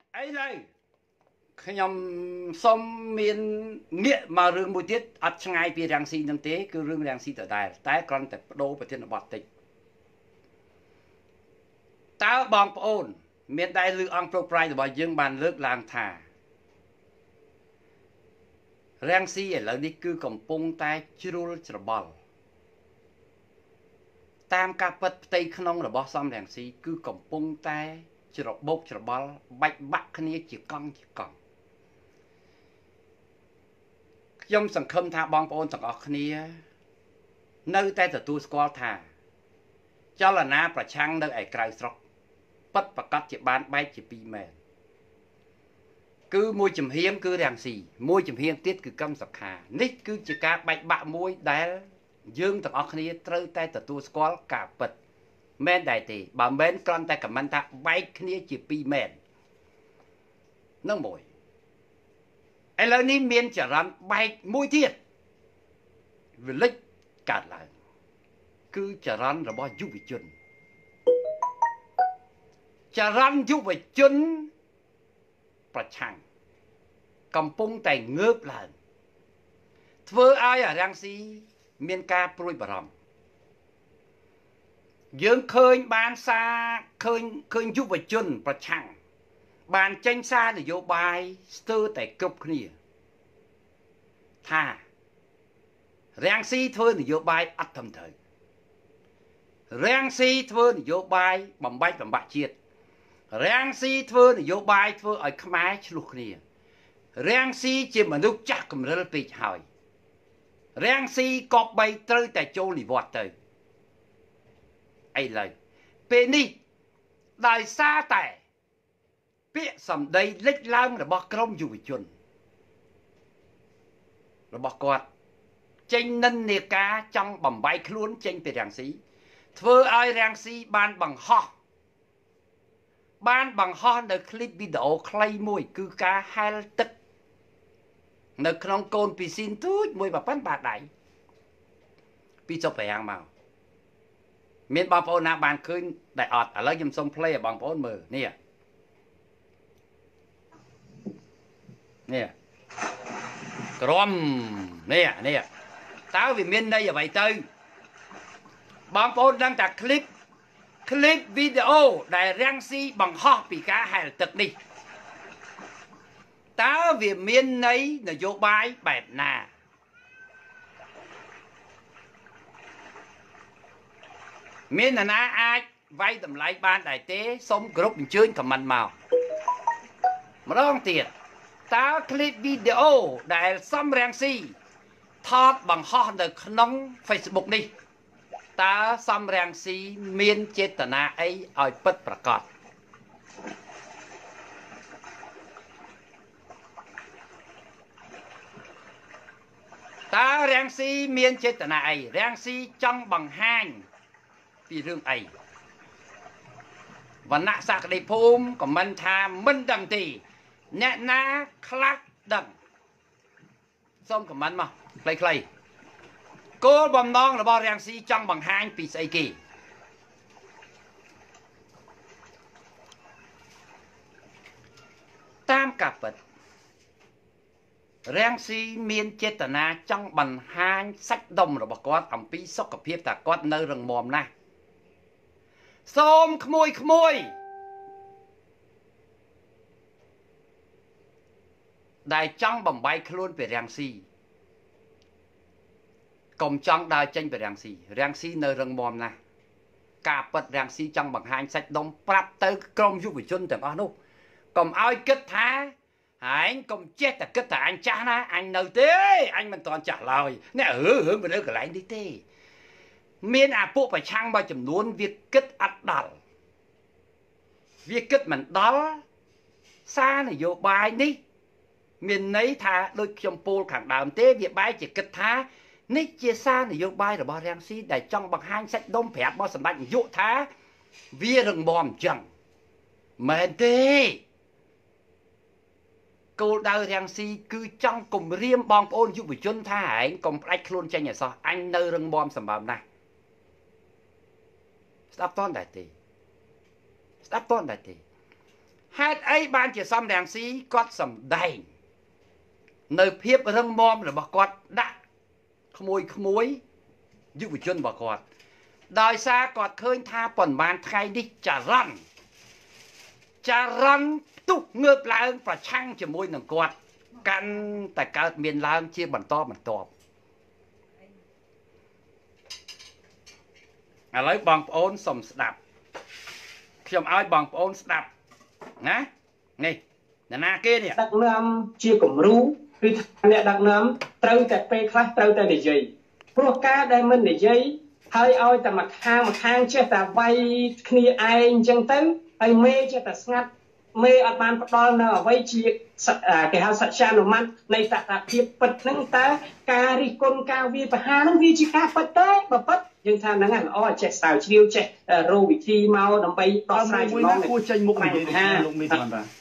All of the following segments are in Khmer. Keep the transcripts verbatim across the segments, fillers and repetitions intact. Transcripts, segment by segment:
ấy đây khi nhầm xong miền nghĩa mà rừng mùi tiết ắt ngay vì ràng xì nâng tế cứ rừng ràng xì tới đài tái con tập đô và thiên bọt tịch ta bong ôn miền đại lư ông pro pride của dương bàn nước làng thả ràng xì ở lần đi cứ cầm pung tay churul chrbal tam ca bật tây khôn là bỏ xong ràng xì cứ cầm pung tay chrbal bốc chrbal bạch bạc khné chỉ cong chỉ congยมสังคมทาบองปอนสังออกนี้nơiแต่ตัวสกอลทาเจ้าละนาประชังในไอ้ไกรสกปัดประกัดจีบานใบจีปีแมนคือมวยจำเฮียมคือแรงสีมวยจำเฮียมติดคือกำสักขานี่คือจีกาใบบะมวยได้ยืงสังออกนี้เติร์แต่ตัวสกอลกาปัดแมนได้ตีบ่แมนกลอนแต่กับมันทาใบนี้จีปีแมนนั่งมวยไอ้เรื่องนี้เมียนจะรันใบมวยเทียดวิลิกกัดเลยคือจะรันระบยุวิจุนจะรันยุวิจุนประชังกำปงแต่เงือบเลยเธอไอ้อะรังสีเมียนกาปลุยบรมยังเคยบานซาเคยเคยยุวิจุนประชังบานเจงซาในโยบายสเตอร์แต่กรุบนี่ท่าแรงซีเธอนโยบายอัดทำเถยแรงซีเธอนโยบายบำบัดบำบัดเจียดแรงซีเธอนโยบายเธอไอ้ขมายชลุกนี่แรงซีจะมนุษย์จักกำเริบปีหอยแรงซีกอบใบเตยแต่โจลิวอดเตยไอ้เลยเป็นนี่ได้ซาแต่เปียสำได้เล็กล้างระบอกกรมอยู่วิจุนระบอกกอดเจงนันเนกาจังบ่มใบคล้วนเจงเป็นแรงสีเธอไอแรงสีบานบังฮอบ้านบังฮอในคลิปวิดีโอใครมวยคือกาเฮลตึกในขนมโกนปีซินทุยมวยแบบปั้นบาดไหนปีจบไปยังมาเมียนบางปอนนาบานคืนได้อดอะไรยิมส้มเพลย์บางปอนมือเนี่ยเนี่ยกรมเนี่ยเนี่ยตาวิเมียนได้อย่าไปตื้อบางคนดังจากคลิปคลิปวิดีโอได้แรงซีบังฮอปีกาแห่ตึกนี่ตาวิเมียนในนโยบายแบบน่าเมียนน่ะอาจไว้ทำลายบ้านได้เต้สมกรุ๊ปชื่นกับมันเมามาลองเตียดตาคลิปวิดีโอได้ซ้ำแรงซีทอดบังฮอในขนมเฟซบุ๊กนี่ตาซ้ำแรงซีเมียนเจตนาไอ้อ่อยปิดประกาศตาแรงซีเมียนเจตนาไอ้แรงซีจังบังห้างปีเรื่องไอ้วันนักสักได้ภูมิก็มันทามันดังตีแน่นาคลักดังส้มกับมันมาใครๆโกบอมน้องหรือบอแรงซีจังบังหางปีไซกีตามกับเปิดแรงซีเมียนเจตนาจังบังหางสักดมหรือบกอดอัมปีสกเพียบแต่กอดเนรังมอมนะส้มขโมยขโมยได้จังบ่มใบคล้วนไปแรงซีกลมจังได้จังไปแรงซีแรงซีเนรังมอมนะกาปัดแรงซีจังบังหางสักดมปรับเตอกรมยุบวิจุนแต่ก็นุกกลมเอาคิดท้าหายกลมเจ็ดแต่คิดแต่อันจ้านะอันเนอเต้อันมันตอนจ่าลอยเนี่ยเออเออมันเออกับไรนี่เต้เมียนอาปุ๊บไปช่างมาจำนวนviệcคิดอัดดัลviệcคิดมันดัลซาในโยบายนี่เมียนไหนท่าโดยชมพูขังดาวเต้việcบายจะคิดท้านี่เจียซาในโยบายหรือบอแรงซีได้จ้องบังหางสักดมแผลบอสมบัติยุท้าเวียรังบอมจังเมนเต้กูดาวแรงซีคือจ้องกลุ่มเรียมบอมโอนยุบวิจุนท่าหายกลุ่มไอ้คลุนใจเนี่ยซออันเนอรังบอมสมบัตินะสตับต้นได้ตีสตับต้นได้ตีហេតុអីបានជាសំរងស៊ីគាត់សំដែងនៅភាពរឹងមាំរបស់គាត់ដាក់ក្មួយក្មួយយុវជនរបស់គាត់ដោយសារគាត់ឃើញថាប៉ុន្មានថ្ងៃនេះចរន្តចរន្តផ្ទុះងើបឡើងប្រឆាំងជាមួយនឹងគាត់កាន់តែកើតមានឡើងជាបន្តបន្ទាប់ឥឡូវបងប្អូនសូមស្ដាប់ខ្ញុំឲ្យបងប្អូនស្ដាប់ណានេះអ្នកណាគេនេះដឹកនាំជាគំរូគឺអ្នកដឹកនាំត្រូវតែពេលខ្លះត្រូវតែនិយាយព្រោះការដែលមិននិយាយហើយឲ្យតែមកខាងមកខាងចេះតែវាយគ្នាឯងអញ្ចឹងទៅហើយមេចេះតែស្ងាត់មេអត់បានផ្ដល់នៅអ្វីជាគេហៅសច្ចានុមត្តនៃតថភាពពិតហ្នឹងតើការរិះគន់ការវាបហាហ្នឹងវាជាការពិតទេបើពិតយើងថាហ្នឹងល្អចេះស្រាវជ្រាវចេះរកវិធីមកដើម្បីដោះស្រាយចំណងនេះគួរចេញមុខនិយាយថាលោកមេធាវីបាទ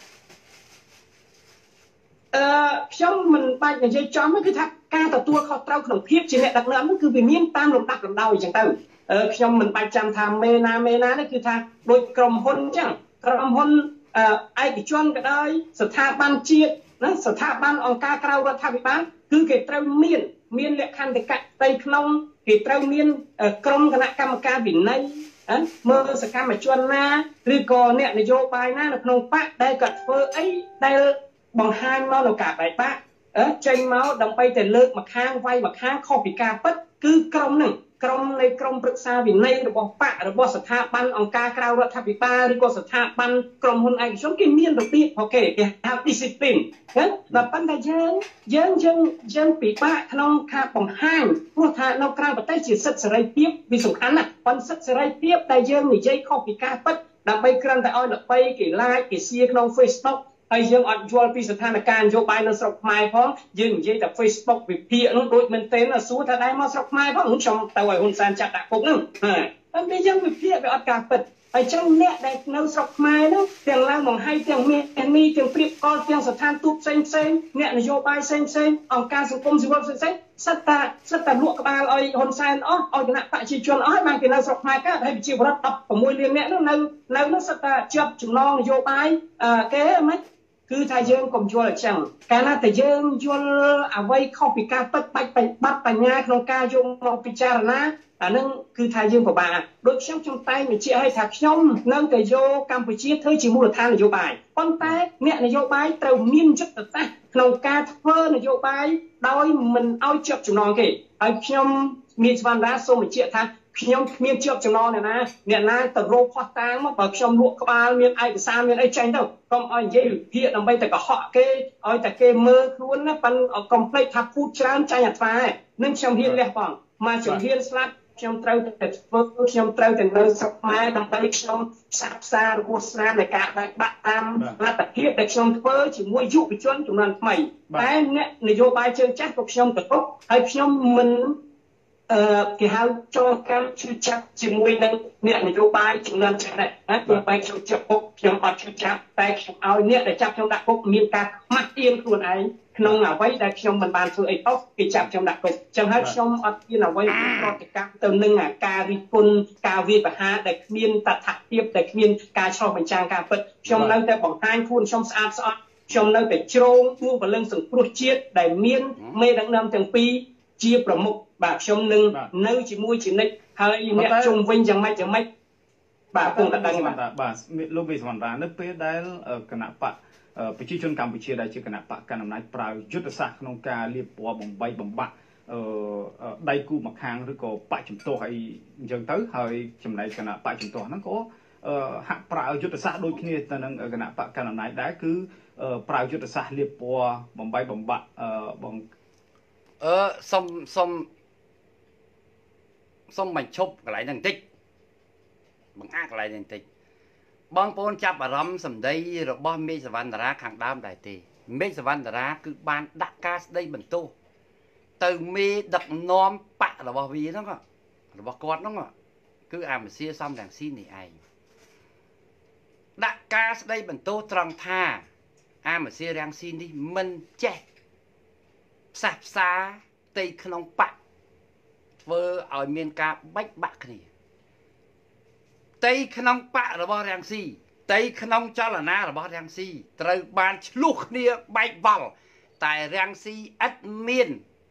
អឺខ្ញុំមិនបាច់និយាយចំគឺថាការទទួលខុសត្រូវក្នុងភាពជាអ្នកដឹកនាំនោះគឺវាមានតាមលំដាប់លំដោយអញ្ចឹងទៅខ្ញុំមិនបាច់ចាំថាមេណាមេណានេះគឺថាដូចក្រុមហ៊ុនអញ្ចឹងក្រុមហ៊ុនឯកជនក៏ដោយស្ថាប័នជាតិណាស្ថាប័នអង្គការក្រៅរដ្ឋាភិបាលគឺគេត្រូវមានមានលក្ខន្តិកៈផ្ទៃក្នុងគេត្រូវមានក្រុមគណៈកម្មការវិន័យមើលសកម្មជនណាឬក៏អ្នកនយោបាយណានៅក្នុងបកដែលគាត់ធ្វើអីដែលបង្ហាញមកនៅការបែកបាក់ចេញមកដើម្បីតែលើកមកខាងវាយមកខាងខុសពីការពិតគឺក្រុមហ្នឹងក្រុមនៃក្រុមប្រឹក្សាវិន័យរបស់បករបស់ស្ថាប័នអង្គការក្រៅរដ្ឋាភិបាលឬក៏ស្ថាប័នក្រុមហ៊ុនឯកជនគេមានរបៀបអូខេគេហៅ discipline ណាតែប៉ុន្តែយើងយើងយើងយើងពិបាកក្នុងការបង្ហាញព្រោះថានៅក្រៅប្រទេសជាសិទ្ធិសេរីភាពវាសំខាន់ណាស់ប៉ុន្តែសិទ្ធិសេរីភាពដែលយើងនិយាយខុសពីការពិតដើម្បីគ្រាន់តែឲ្យល្បីគេ like គេ share ក្នុង Facebook ហើយយើងអត់យល់ពីស្ថានភាពនយោបាយនៅស្រុកខ្មែរផងយើងនិយាយតែ Facebook វិភាគនោះដូចមែនទេសួរថាដែរមកស្រុកខ្មែរផងខ្ញុំទៅឲ្យហ៊ុនសែនចាត់ដាក់គុកហ្នឹងហើយតែយើងវិភាគវាអត់ការពិតហើយចឹងអ្នកដែលនៅស្រុកខ្មែរនោះទាំងឡើងបង្ហាញទាំងមានទាំងនេះទាំងព្រៀបកលទាំងស្ថានទូតផ្សេងផ្សេងអ្នកនយោបាយផ្សេងផ្សេងអង្គការសង្គមស៊ីវិលផ្សេងផ្សេងសិតតាសិតតាលក់ក្បាលឲ្យហ៊ុនសែនអស់ឲ្យគណៈបព្វជិជនអស់ហើយបានគេនៅស្រុកខ្មែរកើតហើយប្រជាពលរដ្ឋដប់ប្រាំលានអ្នកនោះនៅនៅនោះសិតតាជាប់ចំណងនយោបាយគេមិនគឺថាយើងកុំយល់អញ្ចឹងកាលណាតែយើងយល់អ្វីខុសពីការពិតបាច់បាត់បញ្ញាក្នុងការយកមកពិចារណាអានឹងគឺថាយើងពិបាកដូចខ្ញុំខ្ញុំតែងបញ្ជាក់ឲ្យថាខ្ញុំនៅតែយកកម្ពុជាធ្វើជាមូលដ្ឋាននយោបាយប៉ុន្តែអ្នកនយោបាយត្រូវមានយុទ្ធសាស្ត្រក្នុងការធ្វើនយោបាយដោយមិនឲ្យជាប់ចំណងគេហើយខ្ញុំមានស្វណ្ណរាសូមបញ្ជាក់ថាខ្ញុំគ្មានជាប់ចំណងអ្នកណាអ្នកណាទៅរកផោះតាងមកបើខ្ញុំលក់ក្បាលមានឯកសារមានអីចេញទៅកុំឲ្យនិយាយវិភាគដើម្បីតែកុហកគេឲ្យតែគេមើលខ្លួនណាប៉ិនកុំភ្លេចថាពូតច្រើនចាញ់អាថ្វានឹងខ្ញុំហ៊ានលះបង់មកជំហ៊ានស្លាប់ខ្ញុំត្រូវតែធ្វើខ្ញុំត្រូវតែនៅស្រុកខ្មែរដើម្បីខ្ញុំផ្សះផ្សារបស់ស្នាមនៃការបែកបាក់តាមលទ្ធភាពដែលខ្ញុំធ្វើជាមួយយុវជនជំនាន់ថ្មីតែអ្នកនយោបាយជើងចាស់ក៏ខ្ញុំទៅទុកហើយខ្ញុំមិនអឺគេហៅចូលកម្មជឿចាប់ជាមួយនឹងអ្នកនយោបាយជំនាន់ចាស់ដែរណាទោះបីខ្ញុំចាប់ពុកខ្ញុំអត់ជឿចាប់តែខ្ញុំឲ្យអ្នកដែលចាប់ខ្ញុំដាក់គុកមានការខ្មាស់អៀនខ្លួនឯងក្នុងអ្វីដែលខ្ញុំមិនបានធ្វើអីខុសគេចាប់ខ្ញុំដាក់គុកចឹងហើយខ្ញុំអត់មានអ្វីប្រតិកម្មទៅនឹងការរិះគន់ការវាយប្រហារដែលគ្មានតថភាពដែលគ្មានការឆ្លុះបញ្ចាំងការពិតខ្ញុំនៅតែបង្ហាញខ្លួនខ្ញុំស្អាតស្អំខ្ញុំនៅតែជ្រងទួពលឹងសង្គ្រោះជាតិដែលមានមេដឹកនាំទាំងពីរជាប្រមុខបាទខ្ញុំនឹងនៅជាមួយជានិច្ចហើយអ្នកជុំវិញយ៉ាងម៉េចយ៉ាងម៉េចបាទគង់តែដឹងបាទបាទលោកមេសមរានៅពេលដែលគណៈបកប្រជាជនកម្ពុជាដែលជាគណៈបកកណ្ដាលអំណាចប្រើយុទ្ធសាស្ត្រក្នុងការលាបពណ៌បំបីបំបាក់អឺដៃគូមកខាងឬក៏បកជំទាស់អីអញ្ចឹងទៅហើយចំណែកគណៈបកជំទាស់ហ្នឹងក៏ហាក់ប្រើយុទ្ធសាស្ត្រដូចគ្នាទៅនឹងគណៈបកកណ្ដាលអំណាចដែរគឺប្រើយុទ្ធសាស្ត្រលាបពណ៌បំបីបំបាក់បងអឺសុំសុំសុំបញ្ឈប់កន្លែងហ្នឹងបន្តិចបង្អាក់កន្លែងហ្នឹងបន្តិចបងប្អូនចាប់អារម្មណ៍សម្ដីរបស់មេឃសវណ្ណរាខាងដើមដែរទេមេឃសវណ្ណរាគឺបានដាក់ការស្ដីបន្ទោសទៅមេដឹកនាំបករបស់វាហ្នឹងរបស់គាត់ហ្នឹងគឺអាមសៀសំរងស៊ីនេះឯងដាក់ការស្ដីបន្ទោសត្រង់ថាអាមសៀរាំងស៊ីនេះមិនចេះផ្សះផ្សាផ្ទៃក្នុងបកធ្វើឲ្យមានការបែកបាក់គ្នាផ្ទៃក្នុងបករបស់រាំងស៊ីតីក្នុងចលនារបស់រាំងស៊ីត្រូវបានឆ្លុះគ្នាបែកបាល់តែរាំងស៊ីឥតមាន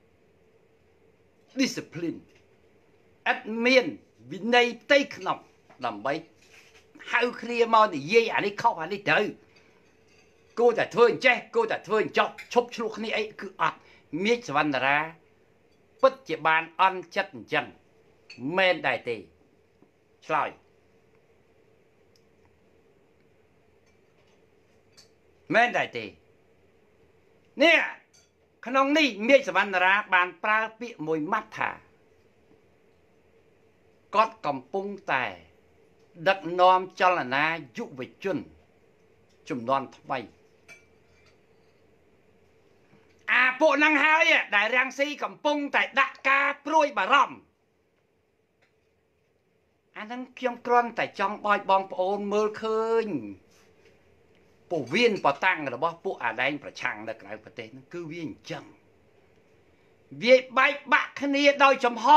discipline ឥតមានវិន័យផ្ទៃក្នុងដើម្បីហៅគ្នាមកនិយាយអានេះខុសអានេះត្រូវគួរតែធ្វើអញ្ចេះគួរតែធ្វើអញ្ចោះឈប់ឆ្លុះគ្នាអីគឺអត់មាសសវណ្ណរាពិតជាបានអន់ចិត្តអញ្ចឹងមែនដែរទេឆ្លើយមែនដែរទេនេះក្នុងនេះមាសសវណ្ណរាបានប្រើពាក្យមួយម៉ាត់ថាគាត់កំពុងតែដឹកនាំចលនាយុវជនជំនាន់ថ្មីអាពួកហ្នឹងហើយដែលរាំងស៊ីកំពុងតែដាក់ការព្រួយបារម្ភអាហ្នឹងខ្ញុំគ្រាន់តែចង់បោចបងប្អូនមើលឃើញពវៀនបតាំងរបស់ពួកអាដែងប្រឆាំងនៅក្រៅប្រទេសហ្នឹងគឺវាអញ្ចឹងវាបែកបាក់គ្នាដោយចំហ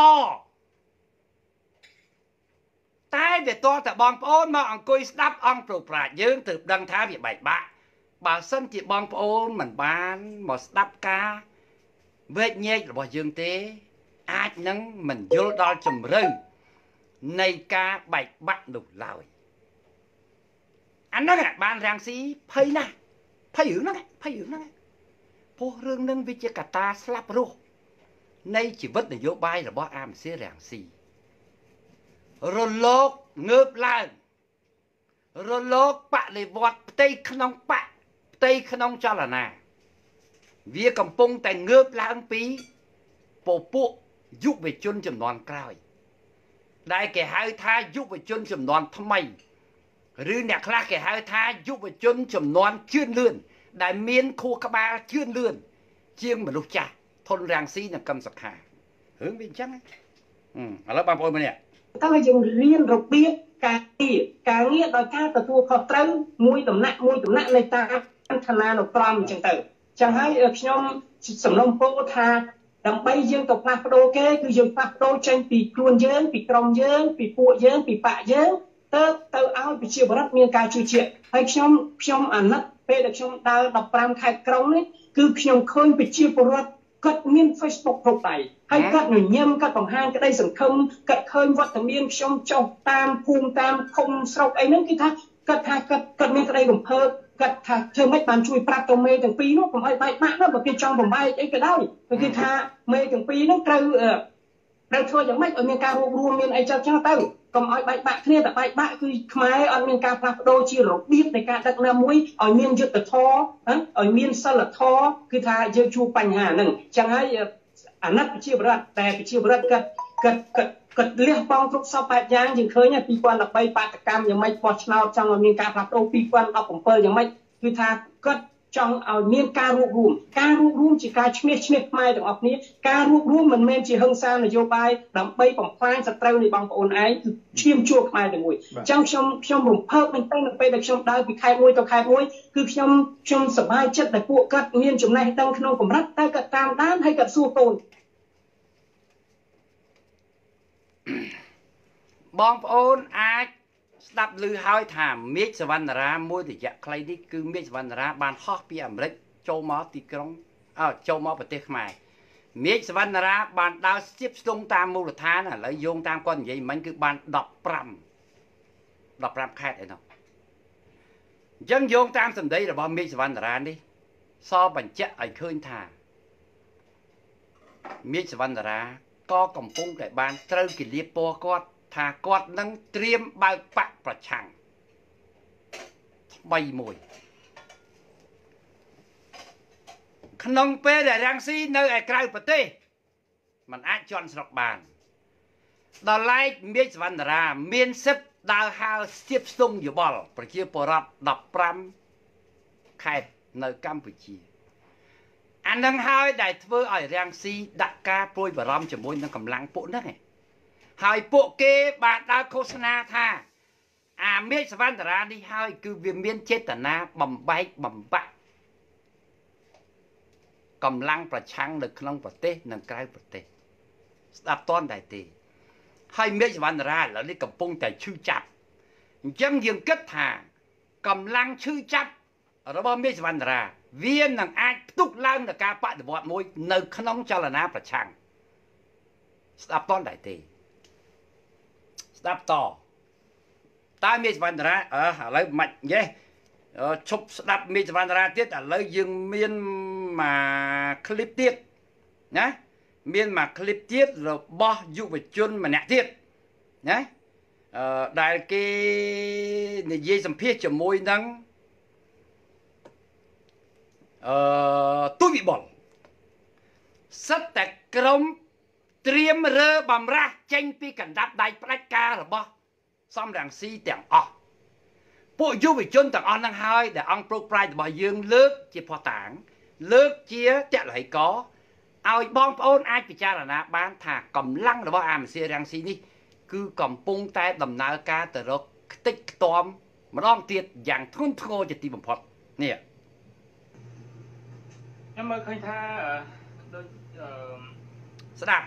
តែវាតតែបងប្អូនមកអង្គុយស្ដាប់អង្គប្រប្រាជ្ញយើងទើបដឹងថាវាបែកបាក់បើសិនជាបងប្អូនមិនបានមកស្ដាប់ការវែកញែករបស់យើងទេអាចនឹងមិនយល់ដល់ជំរឿនៃការបែកបាក់នោះឡើយអាហ្នឹងបានរាំងស៊ីភ័យណាស់ភ័យរឿងហ្នឹងភ័យរឿងហ្នឹងព្រោះរឿងហ្នឹងវាជាកត្តាស្លាប់រស់នៃជីវិតនយោបាយរបស់អាមស៊ីរាំងស៊ីរលកងើបឡើងរលកបដិវត្តផ្ទៃក្នុងបកផ្ទៃក្នុងចលនាវាកំពុងតែងើបឡើងពីពពួកយុវជនចំនួនក្រោយដែលគេហៅថាយុវជនចំនួនថ្មីឬអ្នកខ្លះគេហៅថាយុវជនចំនួនជឿនលឿនដែលមានខួរក្បាលជឿនលឿនជាងមនុស្សចាស់ធនរាំងស៊ីនិងកឹមសុខារឿងវាអញ្ចឹងឥឡូវបងប្អូនម្នាក់តើយើងរៀនរបៀបការងារការងារដោយការទទួលខុសត្រូវមួយដំណាក់មួយដំណាក់នៃតាមឋានានុក្រមអញ្ចឹងទៅចឹងហើយខ្ញុំសំណូមពរថាដើម្បីយើងទៅផ្លាស់ប្ដូរគេគឺយើងផ្លាស់ប្ដូរចេញពីខ្លួនយើងពីក្រុមយើងពីពួកយើងពីបកយើងទៅទៅឲ្យប្រជាពលរដ្ឋមានការជឿជាក់ហើយខ្ញុំខ្ញុំអាណិតពេលដែលខ្ញុំដើរដប់ប្រាំខេត្តក្រុងនេះគឺខ្ញុំឃើញប្រជាពលរដ្ឋគាត់មាន Facebook គ្រប់ដៃហើយគាត់ញញឹមគាត់បង្ហាញក្តីសង្ឃឹមគាត់ឃើញវត្តមានខ្ញុំចុះតាមភូមិតាមឃុំស្រុកអីហ្នឹងគឺថាគាត់ថាគាត់គាត់មានក្តីរំភើបគាត់ថាធ្វើម៉េចបានជួយប្រាប់ទៅមេទាំងពីរនោះកុំឲ្យបែកបាក់ណាបើគេចង់បំបែកអីក៏ដោយគឺថាមេទាំងពីរហ្នឹងត្រូវត្រូវធ្វើយ៉ាងម៉េចឲ្យមានការរួបរวมមានអីចឹងចឹងទៅកុំឲ្យបែកបាក់គ្នាតែបែកបាក់គឺខ្មែរអត់មានការផ្លាស់ប្ដូរជារបៀបនៃការដឹកនាំមួយឲ្យមានយុទ្ធធម៌ឲ្យមានសិលធម៌គឺថាយើងជួបបញ្ហាហ្នឹងចឹងហើយអាណិតប្រជាពលរដ្ឋតែប្រជាពលរដ្ឋគាត់គាត់គាត់គាត់លះបង់គ្រប់សពបែបយ៉ាងយើងឃើញពីរពាន់ដប់បីបាតកម្មយ៉ាងម៉េចបោះឆ្នោតចង់ឲ្យមានការផ្លាស់ប្ដូរពីរពាន់ដប់bảyយ៉ាងម៉េចគឺថាគាត់ចង់ឲ្យមានការរួបរวมការរួបរวมជាការឈ្នះឈ្នះខ្មែរទាំងអស់គ្នាការរួបរวมមិនមែនជាហិង្សានយោបាយដើម្បីបំផ្លាញសត្រូវនៃបងប្អូនឯងគឺឈាមជួរខ្មែរទាំងមួយអញ្ចឹងខ្ញុំខ្ញុំរំភើបមែនទែននៅពេលដែលខ្ញុំដើរពីខេត្តមួយទៅខេត្តមួយគឺខ្ញុំខ្ញុំសប្បាយចិត្តដែលពួកគាត់មានចំណេះដឹងក្នុងកម្រិតតែគាត់តាមដានហើយគាត់សួរកូនបងប្អូនអាចស្ដាប់ឮហើយថាមេឃសវណ្ណរាមួយរយៈខ្លីនេះគឺមេឃសវណ្ណរាបានហោះពីអាមេរិកចូលមកទីក្រុងអើចូលមកប្រទេសខ្មែរមេឃសវណ្ណរាបានដើរស្ទាបស្ទង់តាមមូលដ្ឋានឥឡូវយោងតាមគាត់និយាយមិញគឺបានដប់ប្រាំដប់ប្រាំខេត្តឯនោះអញ្ចឹងយោងតាមសម្ដីរបស់មេឃសវណ្ណរានេះសបញ្ជាក់ឲ្យឃើញថាមេឃសវណ្ណរាក៏កំពុងតែបានត្រូវគិលាពណ៌គាត់ថាគាត់នឹងត្រៀមបើកបកប្រឆាំងថ្មីមួយក្នុងពេលដែលរាំងស៊ីនៅឯក្រៅប្រទេសมันអាចជន់ស្រុកបានដល់ឡែកមេឃសវណ្ណរាមានសិទ្ធិដើរហើរស្ទាបស្ទង់យោបល់ប្រជាពលរដ្ឋដប់ប្រាំខេត្តនៅកម្ពុជាអានឹងហើយដែលធ្វើឲ្យរាំងស៊ីដាក់ការព្រួយបារម្ភជាមួយនឹងកម្លាំងពួកហ្នឹងឯងហើយពួកគេបានដើរឃោសនាថាអាមេឃសវណ្ណរានេះហើយគឺវាមានចេតនាបំបែកបំបាក់កម្លាំងប្រឆាំងនៅក្នុងប្រទេសនិងក្រៅប្រទេសស្ដាប់តន់ដែរទេហើយមេឃសវណ្ណរាឥឡូវនេះកំពុងតែឈឺចាប់អញ្ចឹងយើងគិតថាកម្លាំងឈឺចាប់របស់មេសវណ្ណរាវានឹងអាចផ្ទុកឡើងដល់ការបដិវត្តមួយនៅក្នុងចលនាប្រឆាំងស្ដាប់តន់ដែរទេស្ដាប់តតើមេសវណ្ណរាអើឥឡូវមិនយេឈប់ស្ដាប់មេសវណ្ណរាទៀតឥឡូវយើងមានមួយคลิปទៀតណាមានមួយคลิปទៀតរបស់យុវជនម្នាក់ទៀតណាអឺដែលគេនិយាយសម្ភាសជាមួយនឹងអឺទូវិបុលសិតតែក្រុមត្រៀមរើបំរាស់ចេញពីកណ្ដាប់ដៃផ្ដាច់ការរបស់សំរងស៊ីទាំងអស់ពួកយុវជនទាំងអស់ហ្នឹងហើយដែលអង្គប្រុសប្រាជ្ញរបស់យើងលើកជាផុសតាងលើកជាតលហិកឲ្យបងប្អូនអាចពិចារណាបានថាកម្លាំងរបស់អាមសៀរាំងស៊ីនេះគឺកំពុងតែដំណើរការទៅរកខ្ទេចខ្ទាំម្ដងទៀតយ៉ាងធ្ងន់ធ្ងរជាទីបំផុតនេះខ្ញុំមើលឃើញថាដូចស្ដាប់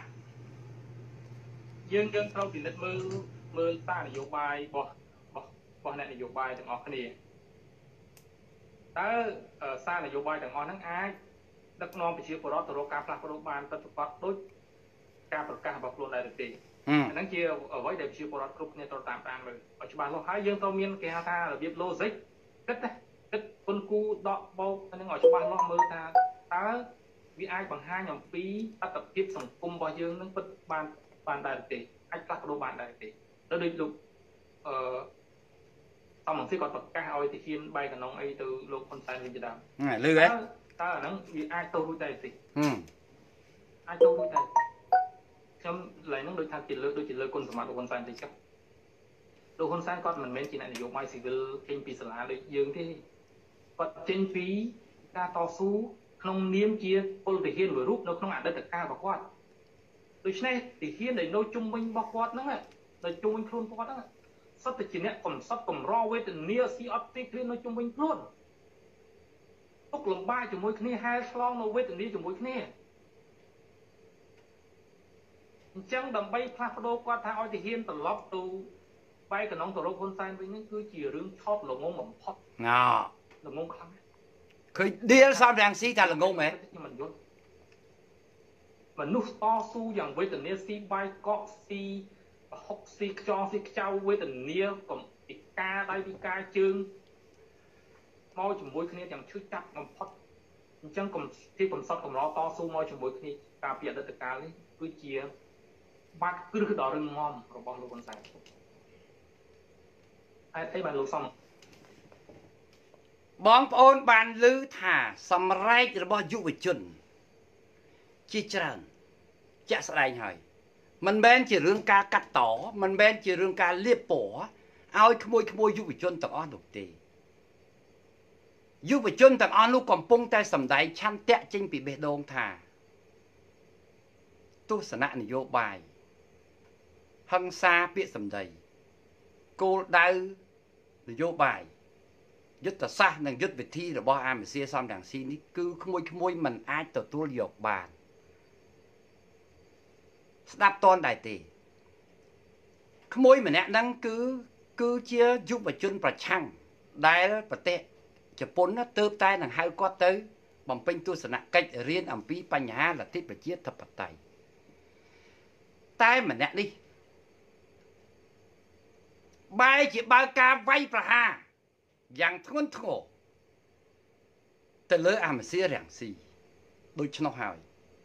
យើងយើងត្រូវពិនិត្យមើលមើលសារនយោបាយរបស់របស់អ្នកនយោបាយទាំងអស់គ្នាតើសារនយោបាយទាំងអស់ហ្នឹងអាចដឹកនាំប្រជាពលរដ្ឋទៅរកការផ្លាស់ប្ដូរបានពិតប្រាកដដូចការប្រកាសរបស់ខ្លួនដែរឬទេអាហ្នឹងជាអ្វីដែលប្រជាពលរដ្ឋគ្រប់គ្នាត្រូវតាមដានមើលឲ្យច្បាស់លាស់ហើយយើងត្រូវមានគេហៅថារបៀប logic គិតណាគិតគុណគូដកបោកហ្នឹងឲ្យច្បាស់លាស់មើលថាតើវាអាចបង្ហាញអំពីអត្តភាពសង្គមរបស់យើងនឹងពិតបានបានដែរទេអាចផ្លាស់ប្ដូរបានដែរទេទៅដូចលោកអឺតាមមកទីគាត់ប្រកាសឲ្យទាហានបែកកណ្ដុងអីទៅលោកហ៊ុនសែនវិញដើមលឺហ៎តើអាហ្នឹងវាអាចទៅរួចដែរទេហឹមអាចទៅរួចដែរខ្ញុំឡើយហ្នឹងដូចថាជាលើកដូចជាលើកគុណសម្បត្តិលោកហ៊ុនសែនតិចចុះលោកហ៊ុនសែនគាត់មិនមែនជាអ្នកនយោបាយស៊ីវិលចេញពីសាលាដូចយើងទេគាត់ចេញពីការតស៊ូក្នុងនាមជាពលទាហានមួយរូបនៅក្នុងអតីតកាលរបស់គាត់ដូច្នេះទាហានដែលនៅជុំវិញរបស់គាត់ហ្នឹងនៅជុំវិញខ្លួនគាត់ហ្នឹងសុទ្ធតែជាអ្នកកំសត់កំរវេទនាស៊ីអត់ទីគ្រានៅជុំវិញខ្លួនទុកលំបាកជាមួយគ្នាហែលឆ្លងនៅវេទនាជាមួយគ្នាអញ្ចឹងដើម្បីផ្លាស់ប្ដូរគាត់ថាឲ្យទាហានត្រឡប់ទៅបែកកណ្ដុងទៅរកហ៊ុនសែនវិញហ្នឹងគឺជារឿងឆោតល្ងងបំផុតណាល្ងងខ្លាំងឃើញឌៀលសំរាំងស៊ីថាល្ងងមែនខ្ញុំមិនយល់មនុស្សតស៊ូយ៉ាងវេទនាស៊ីបាយកកស៊ីហុកស៊ីខ្យល់ស៊ីខ្ចៅវេទនាកំពិការដៃពិការជើងមកជាមួយគ្នាទាំងឈឺចាប់បំផុតអញ្ចឹងកំទីកំសត់កំរតស៊ូមកជាមួយគ្នាការពីអតីតកាលនេះគឺជាបាត់គ្រឹះដ៏រឹងមាំរបស់លោកហ៊ុនសែនហើយអីបានលោកសំបងប្អូនបានឮថាសម្រែករបស់យុវជនជាច្រើនជាក់ស្ដែងហើយមិនមែនជារឿងការកាត់តមិនមែនជារឿងការលាបពណ៌ឲ្យក្មួយក្មួយយុវជនទាំងអស់នោះទេយុវជនទាំងអស់នោះកំពុងតែសម្ដែងឆន្ទៈចេញពីបេះដូងថាទស្សនៈនយោបាយហិង្សាពាក្យសម្ដីគោលដៅនយោបាយយុទ្ធសាស្ត្រនិងយុទ្ធវិធីរបស់អាមេសៀសំរងស៊ីនេះគឺក្មួយក្មួយមិនអាចទទួលយកបានស្ដាប់តនដែរទេក្មួយម្នាក់ហ្នឹងគឺគឺជាយុវជនប្រឆាំងដែលប្រទេសជប៉ុនណាទើបតែនឹងហៅគាត់ទៅបំពេញទស្សនកិច្ចរៀនអំពីបញ្ហាលទ្ធិប្រជាធិបតេយ្យតែម្នាក់នេះបែរជាបើកការវាយប្រហារយ៉ាងធ្ងន់ធ្ងរទៅលើអាមេសៀរាំងស៊ីដូច្នោះហើយ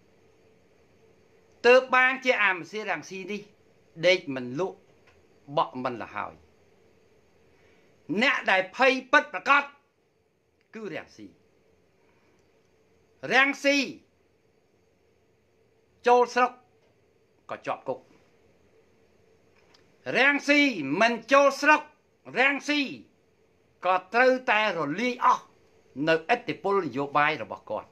ទើបបានជាអាមេសៀរាំងស៊ីនេះដេកមិនលក់បក់មិនលហើយអ្នកដែលភ័យពិតប្រកបគឺរាំងស៊ីរាំងស៊ីចូលស្រុកក៏ជាប់គុករាំងស៊ីមិនចូលស្រុករាំងស៊ីក៏ត្រូវតែរលាយអស់នៅឥទ្ធិពលនយោបាយរបស់គាត់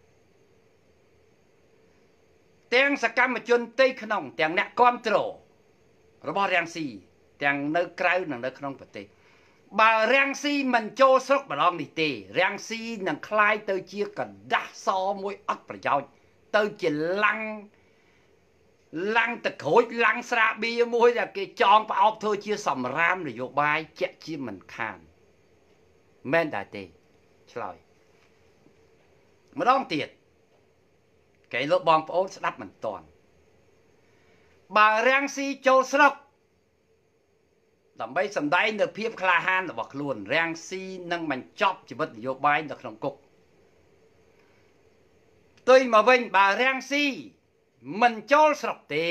ទាំងសកម្មជនផ្ទៃក្នុងទាំងអ្នកគាំទ្ររបស់រាំងស៊ីទាំងនៅក្រៅនិងនៅក្នុងប្រទេសបើរាំងស៊ីមិនចូលស្រុកម្ដងនេះទេរាំងស៊ីនឹងคล้ายទៅជាกระដាស់សមួយអត់ប្រយោជន៍ទៅជាឡាំងឡាំងតក្រូចឡាំងស្រាបៀមួយដែលគេចងប្រអប់ធ្វើជាសម្រាមនយោបាយជាក់ជាមិនខានមែនដែរទេឆ្លើយម្ដងទៀតគេលោកបងប្អូនស្ដាប់មិនតាន់បើរាំងស៊ីចូលស្រុកដើម្បីសម្ដែងនៅភាពក្លាហានរបស់ខ្លួនរាំងស៊ីនឹងបញ្ចប់ជីវិតនយោបាយនៅក្នុងគុកផ្ទុយមកវិញបើរាំងស៊ីមិនចូលស្រុកទេ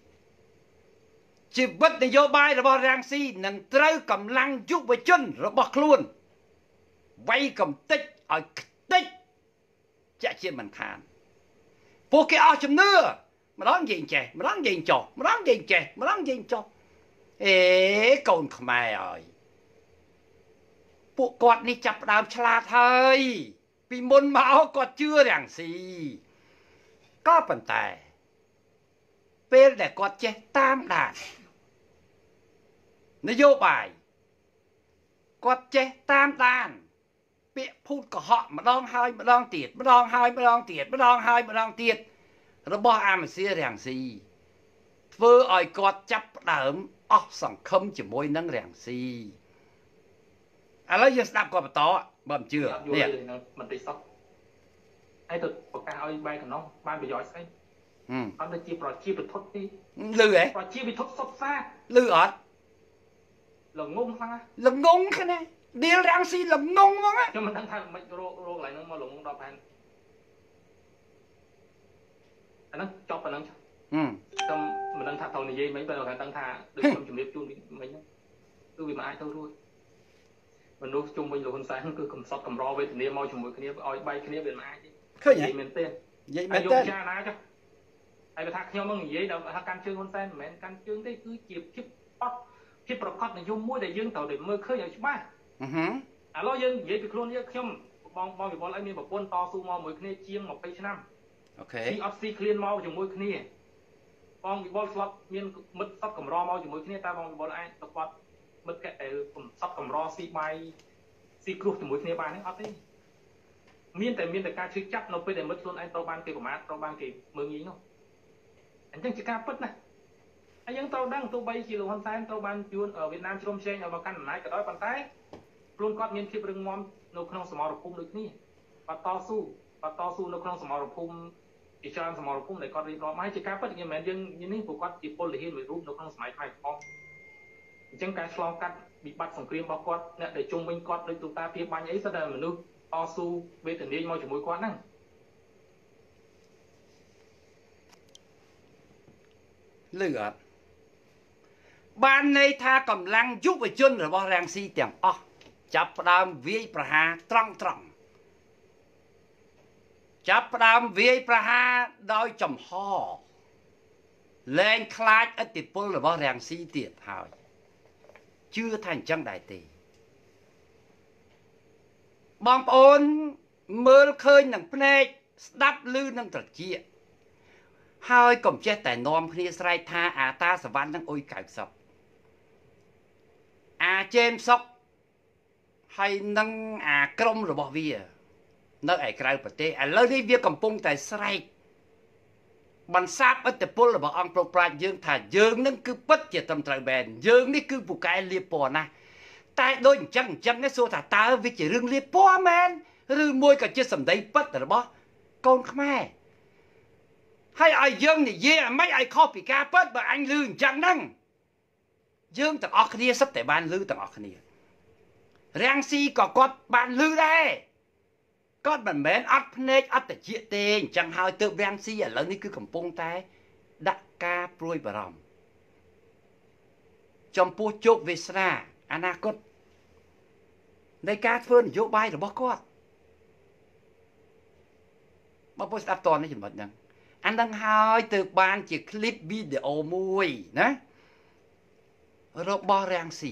ជីវិតនយោបាយរបស់រាំងស៊ីនឹងត្រូវកម្លាំងយុវជនរបស់ខ្លួនវាយកំទេចឲ្យខ្ទេចចាក់ជាមិនខានពួកគេអស់ជំនឿម្ដងនិយាយចេះម្ដងនិយាយចោះម្ដងនិយាយចេះម្ដងនិយាយចោះអេកូនខ្មែរអើយពួកគាត់នេះចាប់ផ្ដើមឆ្លាតហើយពីមុនមកគាត់ជឿរាំងស៊ីក៏ប៉ុន្តែពេលដែលគាត់ចេះតាមដាននយោបាយគាត់ចេះតាមដានពាក្យភូតកុហកម្ដងហើយម្ដងទៀតម្ដងហើយម្ដងទៀតម្ដងហើយម្ដងទៀតរបស់អាមេស៊ីរាំងស៊ីធ្វើឲ្យគាត់ចាប់ផ្ដើមអស់សង្ឃឹមជាមួយនឹងរាំងស៊ីឥឡូវយើងស្ដាប់គាត់បន្តបើមិនជឿនេះមន្ត្រីសុខហើយទៅប្រកាសឲ្យបែកកំណោះបានប្រយោជន៍ស្អីអត់ទៅជាប្រជាពិធដ្ឋទេលឺហ៎ប្រជាពិធដ្ឋសុខសាលឺអត់ល្ងងខ្លាំងល្ងងខ្នេះឌីលរាំងស៊ីល្ងងហ្មងខ្ញុំមិនដឹងថាមិនរោគរោគកន្លែងហ្នឹងមកល្ងងដល់ផែនអាហ្នឹងចប់ប៉ុណ្ណឹងខ្ញុំមិនដឹងថាត្រូវនិយាយមិនបើគាត់ដឹងថាដូចខ្ញុំជំរាបជូនមិញហ្នឹងគឺវាមិនអាចទៅរួចមនុស្សជុំវិញលោកហ៊ុនសែនគឺកំសត់កំរវេទនាមកជាមួយគ្នាឲ្យបែកគ្នាវាមិនអាចទេឃើញទេមែនទេនិយាយមែនទេយកចាណាចុះហើយបើថាខ្ញុំមកនិយាយដល់ថាកាន់ជើងហ៊ុនសែនមិនមែនកាន់ជើងទេគឺជាភាពអត់ភាពប្រកបនិយមមួយដែលយើងត្រូវតែមើលឃើញឲ្យច្បាស់អឺហឺឥឡូវយើងនិយាយពីខ្លួនយើងខ្ញុំបងបងវិវលឲ្យមានប្រពន្ធតស៊ូមកមួយគ្នាជាងยี่สิบឆ្នាំអូខេពីអត់ស៊ីឃ្លានមកជាមួយគ្នាបងវិវលស្លាប់មានមិត្តសត្វកម្រមកជាមួយគ្នាតើបងវិវលអាចទៅគាត់មិត្តកែកំសត់កម្រស៊ីបាយស៊ីគ្រោះជាមួយគ្នាបានទេអត់ទេមានតែមានតែការជឿចាប់នៅពេលដែលមិត្តខ្លួនឯងត្រូវបានគេប្រមាថត្រូវបានគេមើងងាយនោះអញ្ចឹងជាការពិតណាហើយយើងត្រូវដឹងទោះបីជាលោកហ៊ុនសែនត្រូវបានយួនវៀតណាមជ្រុំជ្រែងឲ្យមកកាន់អំណាចក៏ដោយប៉ុន្តែខ្លួនគាត់មានភាពរឹងមាំនៅក្នុងសមរភូមិដូចគ្នាគាត់តស៊ូគាត់តស៊ូនៅក្នុងសមរភូមិជាច្រើនសមរភូមិដែលគាត់រៀបរាប់មកជាការពិតមិនមែនយើងនេះព្រោះគាត់ជាពលទាហានមួយរូបនៅក្នុងសម័យខ្មែរផងអញ្ចឹងការឆ្លងកាត់វិបត្តិសង្គ្រាមរបស់គាត់អ្នកដែលជុំវិញគាត់ដូចទូតាពីបាញ់អីសិតតែមនុស្សតស៊ូវេទនាមកជាមួយគាត់ហ្នឹងលឺអត់បានន័យថាកម្លាំងយុវជនរបស់រាំងស៊ីទាំងអស់ចាប់ផ្ដើមវាយប្រហារត្រង់ត្រង់ចាប់ផ្ដើមវាយប្រហារដោយចំហលែងខ្លាចឥទ្ធិពលរបស់រាំងស៊ីទៀតហើយជឿថាអញ្ចឹងដែរទេបងប្អូនមើលឃើញនឹងភ្នែកស្ដាប់ឮនឹងត្រចៀកហើយកុំចេះតែនាំគ្នាស្រែកថាអាតាសវណ្ណនឹងអុយកៅសុកអាជេមសុកហើយនឹងអាក្រុមរបស់វានៅឯក្រៅប្រទេសឥឡូវនេះវាកំពុងតែស្រែកបន្សាបឥទ្ធិពលរបស់អង្គប្រប្រាជ្ញយើងថាយើងនឹងគឺពិតជាត្រឹមត្រូវបែនយើងនេះគឺពូកែលៀបពណ៌ណាស់តែដូចអញ្ចឹងអញ្ចឹងនេះសួរថាតើវាជារឿងលៀបពណ៌មែនឬមួយក៏ជាសម្ដីពិតរបស់កូនខ្មែរហើយឲ្យយើងនិយាយឲ្យមិនឲ្យខុសពីការពិតបើអញលឺអញ្ចឹងហ្នឹងយើងទាំងអស់គ្នាសិតតែបានលឺទាំងអស់គ្នារាំងស៊ីក៏គាត់បានលឺដែរគាត់មិនមែនអត់ភ្នែកអត់តិចទេអញ្ចឹងហើយទើបរាំងស៊ីឥឡូវនេះគឺកំពុងតែដាក់ការព្រួយបារម្ភចំពោះជោគវាសនាអនាគតនៃការធ្វើនយោបាយរបស់គាត់បងប្អូនស្ដាប់តនេះចំណុចហ្នឹងអានឹងហើយទើបបានជាคลิปវីដេអូមួយណារបស់រាំងស៊ី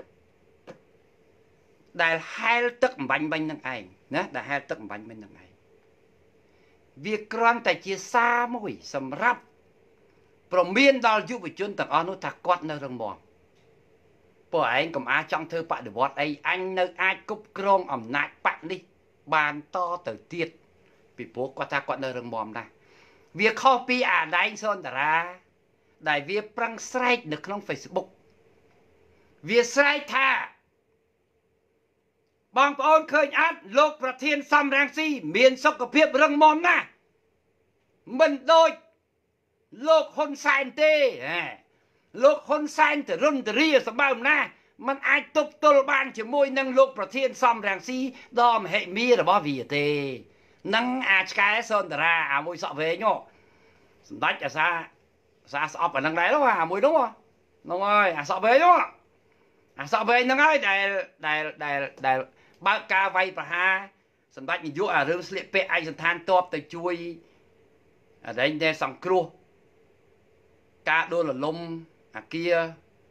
ដែលហែលទឹកអំបញ្ញមិញនឹងឯងណាដែលហែលទឹកអំបញ្ញមិញនឹងឯងវាគ្រាន់តែជាសារមួយសម្រាប់ប្រមានដល់យុវជនទាំងអស់នោះថាគាត់នៅរឹងមាំពួកឯងកុំអាចចង់ធ្វើបដិវត្តអីអញនៅអាចគ្រប់គ្រងអំណាចបកនេះបានតទៅទៀតពីព្រោះគាត់ថាគាត់នៅរឹងមាំណាស់វាខុសពីអាដែងសុនតារាដែលវាប្រឹងស្រែកនៅក្នុង Facebook វាស្រែកថាបងប្អូនឃើញអត់លោកប្រធានសំរងស៊ីមានសុខភាពរឹងមាំណាស់មិនដូចលោកហ៊ុនសែនទេលោកហ៊ុនសែនទៅរុនទៅរាសម្បើមណាมันអាចទប់ទល់បានជាមួយនឹងលោកប្រធានសំរងស៊ីដ៏មហិមារបស់វាទេនឹងអាឆ្កែសន្តារាអាមួយសក់វែងហ៎សម្ដេចអាសាសាស្អប់អានឹងដែរអាមួយនោះនោះហើយអាសក់វែងនោះអាសក់វែងហ្នឹងហើយដែលដែលដែលដែលបើកការវាយប្រហារសម្ដេចនាយកអារឿងស្លៀកពាក់ឯកសណ្ឋានទ័ពទៅជួយអរិញដែលសង្គ្រោះការដួលរលំអាគារ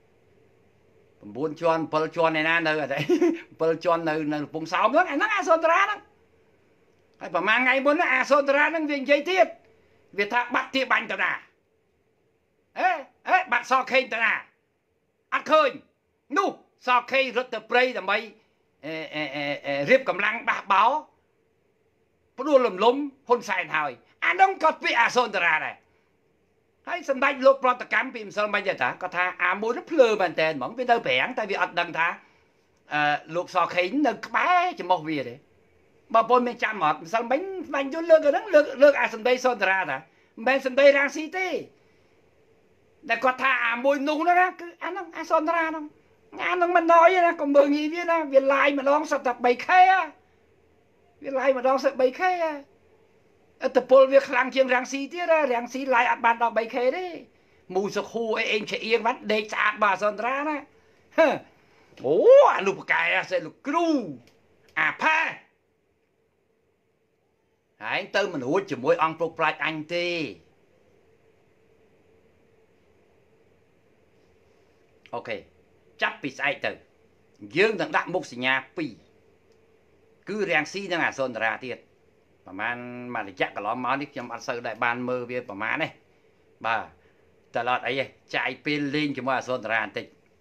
9ជាន់7ជាន់ឯណានៅអី7ជាន់នៅនៅកំពង់សោមហ្នឹងអាហ្នឹងអាសន្តារាហ្នឹងហើយប្រហែលថ្ងៃមុនអាសន្តារាហ្នឹងវានិយាយទៀតវាថាបាត់ទាបាញ់តាណាអេអេបាត់សខេងតាណាអត់ឃើញនោះសខេងរត់ទៅព្រៃដើម្បីរៀបកម្លាំងបះបោផ្ដួលលំលំហ៊ុនសែនហើយអាហ្នឹងក៏ពាក្យអាសន្តារាដែរហើយសម្ដេចលោកប្រតិកម្មពីម្សិលមិញថាគាត់ថាអាមួយនោះភ្លើមែនតើហ្មងវានៅប្រាំងតែវាអត់ដឹងថាអឺលោកសខេងនៅក្បែរចំោះវាទេបើបងមានចាំអត់ម្សិលមិញបាញ់យល់លើកហ្នឹងលើកលើកអាសម្ដីសន្តារាថាមិនមែនសម្ដីរាំងស៊ីទេតែគាត់ថាអាមួយនោះណាគឺអាហ្នឹងអាសន្តារាហ្នឹងអាហ្នឹងមិនណយទេណាកុំមើលងាយវាណាវាឡាយម្ដងសិតតែ 3ខេ វាឡាយម្ដងសិត 3ខេ ឥទ្ធិពលវាខ្លាំងជាងរាំងស៊ីទៀតរាំងស៊ីឡាយអត់បានដល់ 3ខេ ទេមូសុខូអីអេងឆ្អៀងបាត់ដេកស្អាតបាទសន្តារាណាអូអាលោកបកាយសេលោកគ្រូអាផាហើយទៅមិនរួចជាមួយអង្គពុកប្រាជ្ញអញទេអូខេចាប់ពីស្អែកទៅយើងនឹងដាក់មុខសញ្ញាពីរគឺរាំងស៊ីនិងអាសន្តារាទៀតប្រហែលមួយរយៈកន្លងមកនេះខ្ញុំអត់សូវដែរបានមើលវាប្រហែលទេបាទតែអត់អីទេចាយពេលលេងជាមួយអាសន្តារាបន្តិច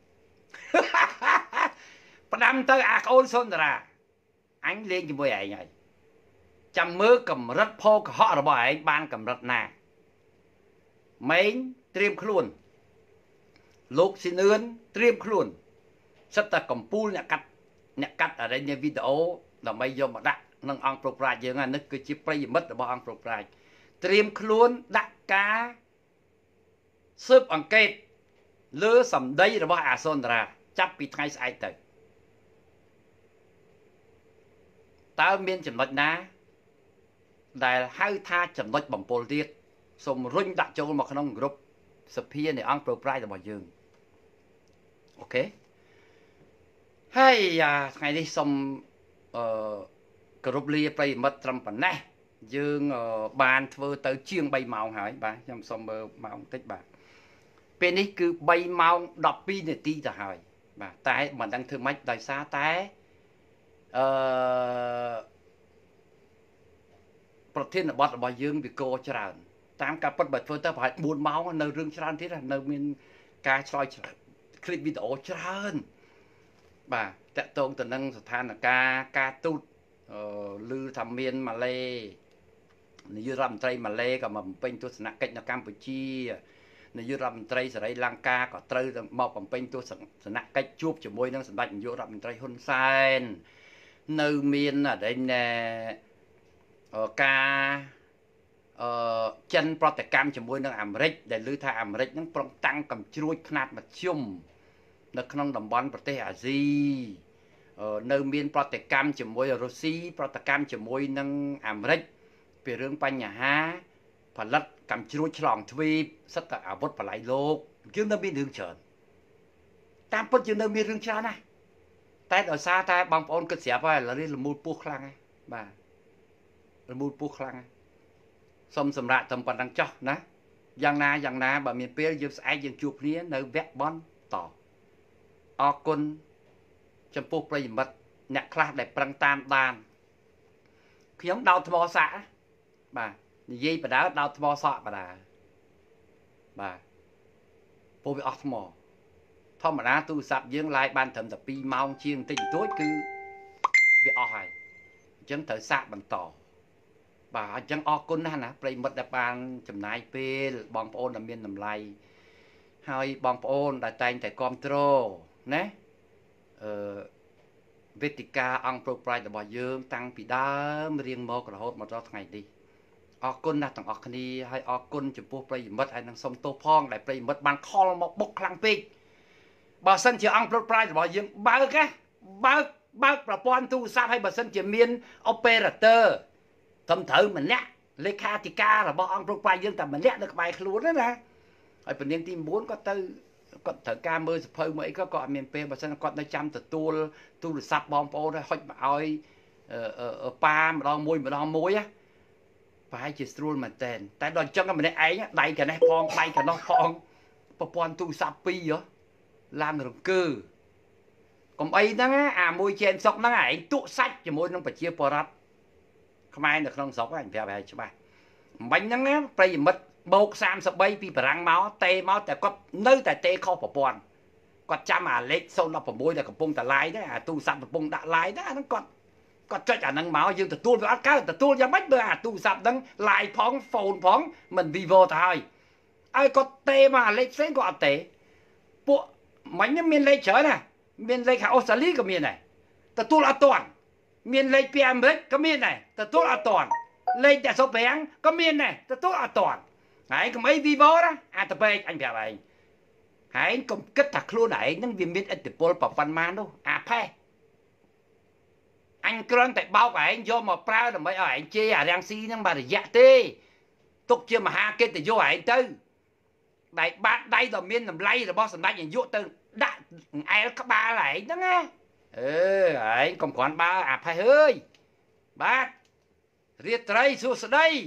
ផ្ដាំទៅអាក្អូនសន្តារាអញលេងជាមួយឯងហើយចាំមើលកម្រិតផោកុហករបស់ឯងបានកម្រិតណាម៉េងត្រៀមខ្លួនលោកស៊ីនឿនត្រៀមខ្លួនសិតតែកម្ពូលអ្នកកាត់អ្នកកាត់អរិញវីដេអូដើម្បីយកមកដាក់នឹងអង្គប្រប្រាជ្ញយើងអានេះគឺជាប្រិយមិត្តរបស់អង្គប្រប្រាជ្ញត្រៀមខ្លួនដាក់ការស៊ើបអង្កេតលើសម្ដីរបស់អាសន្តារាចាប់ពីថ្ងៃស្អែកទៅតើមានចំណុចណាដែលហៅថាចំណុចបំពល់ទៀតសូមរុញដាក់ចូលមកក្នុងក្រុមសភានៃអង្គប្រប្រាជ្ញរបស់យើងអូខេហើយថ្ងៃនេះសូមអឺគោរពលាប្រិយមិត្តត្រឹមប៉ុណ្ណេះយើងបានធ្វើទៅជាង3ម៉ោងហើយបាទខ្ញុំសូមមើលម៉ោងតិចបាទពេលនេះគឺ3ម៉ោង12នាទីទៅហើយបាទតែមិនដឹងធ្វើម៉េចដោយសារតែអឺប្រធានបទរបស់យើងវាកោច្រើនតាមការពិតបើធ្វើទៅប្រហែល4ម៉ោងនៅរឿងច្រើនទៀតនៅមានការឆ្លើយคลิปវីដេអូច្រើនបាទតកតងទៅនឹងស្ថានភាពការទូតអឺឮថាមានម៉ាឡេនាយករដ្ឋមន្ត្រីម៉ាឡេក៏មកបំពេញទស្សនកិច្ចនៅកម្ពុជានាយករដ្ឋមន្ត្រីសេរីលង្កាក៏ត្រូវមកបំពេញទស្សនកិច្ចជួបជាមួយនឹងសម្ដេចនាយករដ្ឋមន្ត្រីហ៊ុនសែននៅមានអីណែការអឺចិនប្រតិកម្មជាមួយនឹងអាមេរិកដែលឮថាអាមេរិកហ្នឹងប្រងតាំងកំជ្រួចខ្នាតមធ្យមនៅក្នុងតំបន់ប្រទេសអាស៊ីនៅមានប្រតិកម្មជាមួយរុស្ស៊ីប្រតិកម្មជាមួយនឹងអាមេរិកពីរឿងបញ្ហាផលិតកំជ្រួចឆ្លងទ្វីបសិតតែអាវុធបល័យលោកយើងនៅមានរឿងច្រើនតាមពិតយើងនៅមានរឿងច្រើនណាស់តែដោយសារតែបងប្អូនគិតស្រាប់ហើយលលមូលពោះខ្លាំងណាស់បាទលមូលពោះខ្លាំងណាស់សូមសម្រាប់តែប៉ុណ្្នឹងចោះណាយ៉ាងណាយ៉ាងណាបើមានពេលយើងស្អែកយើងជួបគ្នានៅវគ្គបនតអរគុណចំពោះប្រិយមិត្តអ្នកខ្លះដែលប្រឹងតាមដានខ្ញុំដោតថ្មសាក់បាទនិយាយបដើដោតថ្មសក់បដើបាទពោះវាអស់ថ្មធម្មតាទូរស័ព្ទយើងឡាយបានត្រឹមតែ2ម៉ោងជាងបន្តិចបន្តួចគឺវាអស់ហើយអញ្ចឹងត្រូវសាក់បន្តបាទអញ្ចឹងអរគុណណាស់ណាប្រិយមិត្តដែលបានចំណាយពេលបងប្អូនដែលមានតម្លៃហើយបងប្អូនដែលតែងតែគាំទ្រណាអឺវេទិកាអង្គប្រុសប្រែរបស់យើងតាំងពីដើមរៀងមករហូតមកដល់ថ្ងៃនេះអរគុណណាស់ទាំងអស់គ្នាហើយអរគុណចំពោះប្រិយមិត្តហើយនឹងសូមទោសផងដែលប្រិយមិត្តបានខលមកបុកខ្លាំងពេកបើសិនជាអង្គប្រុសប្រែរបស់យើងបើកណាបើកបើកប្រព័ន្ធទូរស័ព្ទហើយបើសិនជាមាន operator ត្រឹមត្រូវម្នាក់លេខាធិការរបស់អង្គប្រុសប្រែយើងតែម្នាក់នៅក្បែរខ្លួនណាណាហើយពនាងទី9គាត់ទៅគាត់ត្រូវការមើលសភៅមកអីក៏គាត់អត់មានពេលបើសិនគាត់នៅចាំទទួលទូរស័ព្ទបងប្អូនហើយហុចមកឲ្យប៉ាម្ដងមួយម្ដងមួយណាប្រហែលជាស្រួលមែនតើតែដល់អញ្ចឹងម្នាក់ឯងដៃកណេះផងដៃកណោះផងប្រព័ន្ធទូរស័ព្ទពីរឡើងរង្គើកុំអីហ្នឹងអាមួយជែនសុកហ្នឹងឯងទុកសាច់ជាមួយនឹងប្រជាពលរដ្ឋខ្មែរនៅក្នុងស្រុកហ្នឹងប្រាប់ឲ្យច្បាស់មិញហ្នឹងប្រិយមិត្តបោកសាមសិបបីពីបារាំងមកតេមកតែគាត់នៅតែតេខុសប្រព័ន្ធគាត់ចាំអាលេខศูนย์ หกដែលកំពុងតែឡាយដែរអាទូរស័ព្ទកំពុងដាក់ឡាយដែរអាហ្នឹងគាត់គាត់ចុចអាហ្នឹងមកយើងទទួលវាអត់កើតទទួលយ៉ាងម៉េចបើអាទូរស័ព្ទហ្នឹងឡាយផងហ្វូនផងមិន Vivo ទៅហើយឲ្យគាត់តេមកអាលេខផ្សេងគាត់អត់តេពួកមិញមានលេខច្រើនណាមានលេខខាងអូស្ត្រាលីក៏មានដែរទទួលអត់ទាន់មានលេខពីអាមេរិកក៏មានដែរទទួលអត់ទាន់លេខតែសុបប្រាំងក៏មានដែរទទួលអត់ទាន់ហើយកុំអី Vivo ណាអាតពេកអញប្រាប់ឯងហើយកុំគិតថាខ្លួនឯងហ្នឹងវាមានឥទ្ធិពលប្រប៉ុណ្ណានោះអាផេះអញគ្រាន់តែបោកឯងយកមកប្រើដើម្បីឲ្យឯងជេរអារាំងស៊ីហ្នឹងបាទរយៈទេទុកជាមហាកិត្តិយសឯងទៅដែលបាតដៃដ៏មានតម្លៃរបស់សម្ដេចនាយកទៅដាក់អែលក្បាលឯងហ្នឹងណាអឺឯងកុំគ្រាន់បើអាផេះអើយបាទរាត្រីសួស្ដី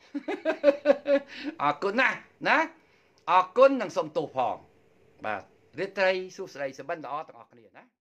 អរគុណណាស់ណាអរគុណនិងសូមទោសផងបាទរាត្រីសួស្ដីសុបិនល្អទាំងអស់គ្នាណា